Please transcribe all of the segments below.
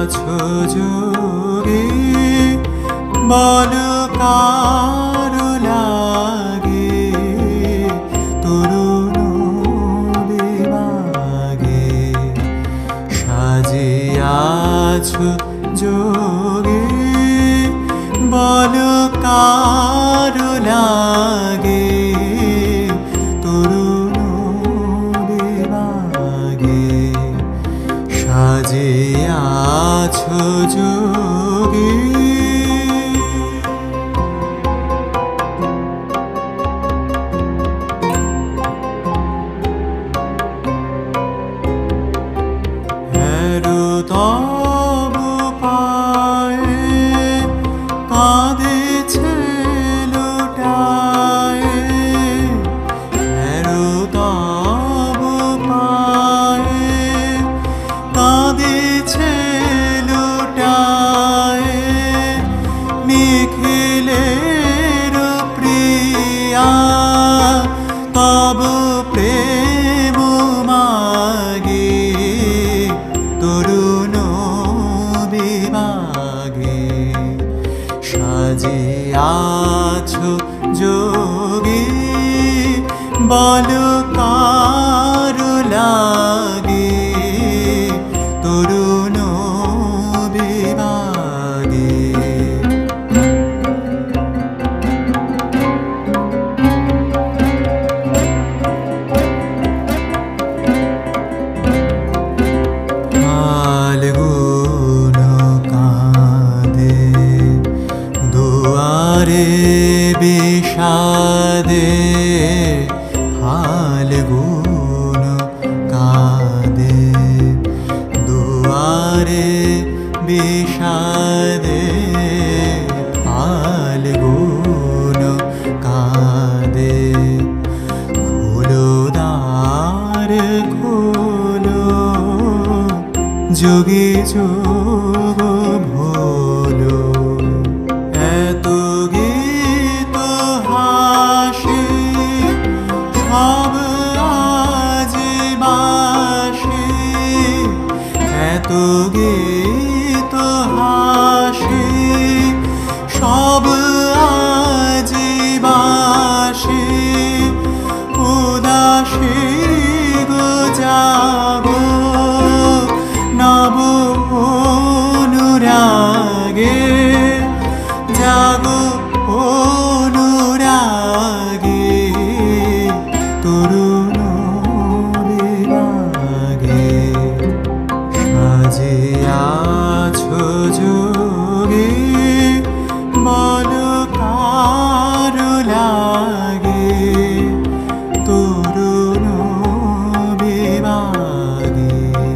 আছো যোগে বলো কারো লাগে তরুণ বিভাগে সাজিয়াছো যোগে বলো কারো লাগে তরুণ বিভাগে সাজিয়াছো যোগে তব পায়ে কাঁদেছে লোটায়ে তব পায়ে কাঁদেছে লোটায়ে নিখিলের প্রিয়া তব প্রেম মাগে তরুণ বিভাগে সাজিয়াছো যোগে বলো কারো লাগে তরুণ বিভাগে ফাল্গুন কাঁদে দুয়ারে বিষাদে ফাল্গুন কাঁদে দুয়ারে বিষাদে ফাল্গুন কাঁদে খোলো দ্বার খোলো যোগে যোগ ভোলো এত গীত হাসি সব আজ বাসি এত গীত হাসি সব আজ বাসি উদাসী গো যাবো নব অনুরাগে জাগো অনুরাগে তরুণ বিভাগে সাজিয়াছো যোগে বলো কারো লাগে তরুণ বিভাগে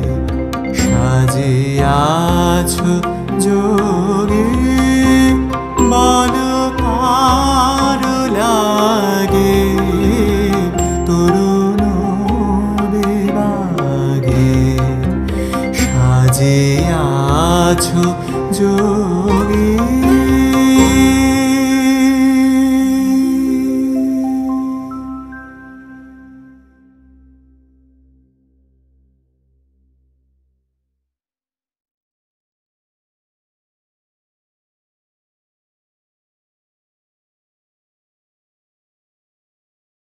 সাজিয়াছো যোগে বলো কারো লাগে তরুণ বিভাগে সাজিয়াছো যোগে।